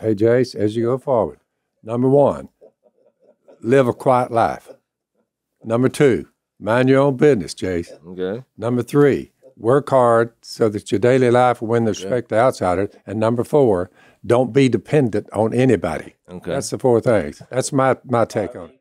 Hey, Jase, as you go forward, number 1, live a quiet life. Number 2, mind your own business, Jase. Okay. Number 3, work hard so that your daily life will win the respect of outsiders. And number 4, don't be dependent on anybody. Okay. That's the 4 things. That's my take on it.